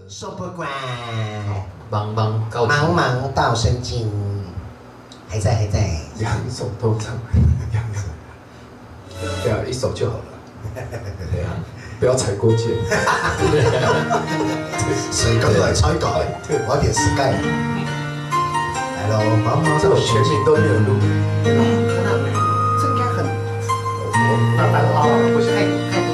说不管， 茫茫到茫茫到深尽，还在， 两首都唱，对啊，一首就好了。对啊，不要踩过界。 水刚来超一短，我要点 Sky。来喽，茫茫这种全民都没有录。 这应该很，那蛮好，不是太多。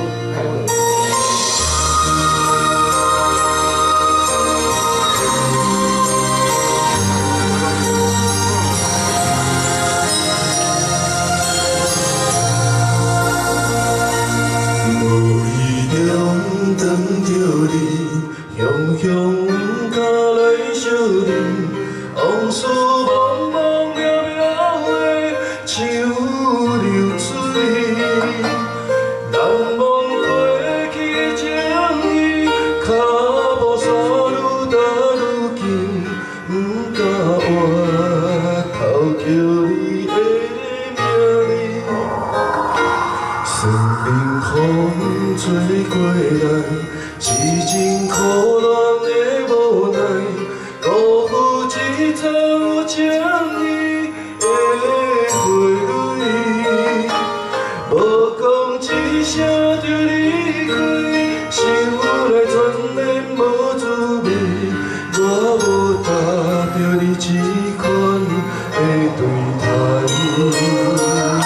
等着你，雄雄脚来相认，往事茫茫渺渺的像流水，难忘过去情谊，脚步山愈踏愈近，不敢回头叫你的名字，生命风吹过来。是真可怜的无奈，辜负一场有情义的花蕊，无讲一声就离开，想来全然无滋味。我无答着你这款的对待。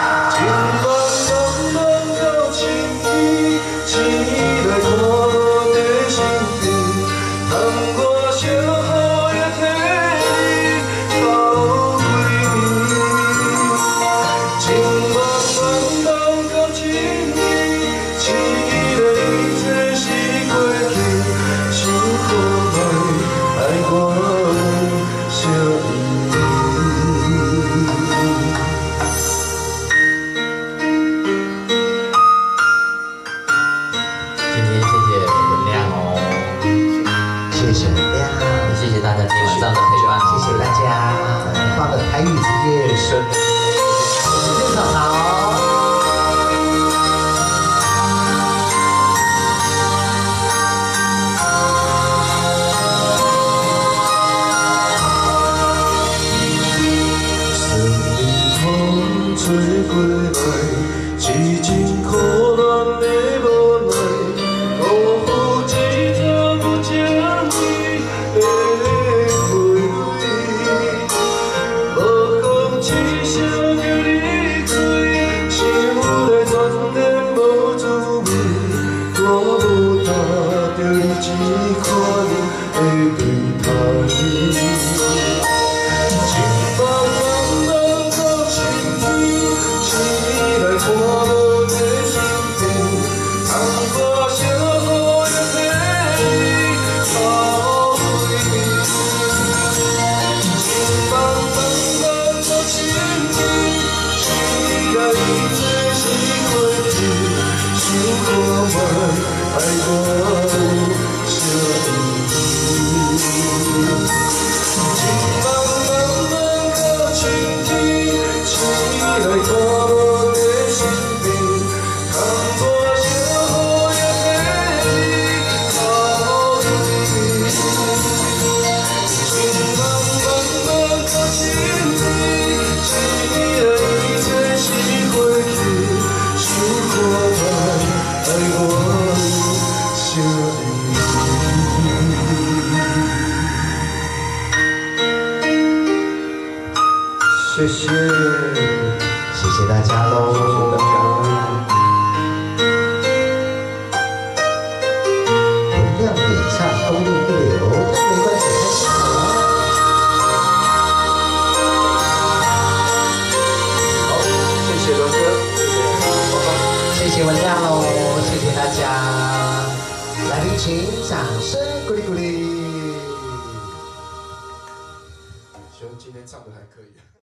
台语之夜，时间好。生命风吹过来，是真可怜的无奈，辜负一场有情义的花蕊。一声就离开，想来全然无滋味。我无答着你这款的对待，情茫茫到深天，醒来看无在身边，通过小雨的体里后悔。情茫茫。心意，起来一切是过去，想看卖爱我啥意义？情茫茫到晴天，醒来看无在身边，通过小雨的体里后悔。情茫茫到晴天。一切是过去，想看卖爱我啥意义？谢谢大家喽，谢谢大家。文亮演唱功力一流，但没关系，开心好了。谢谢伦哥，谢谢文亮喽，谢谢大家，来宾请掌声鼓励鼓励。希望今天唱的还可以。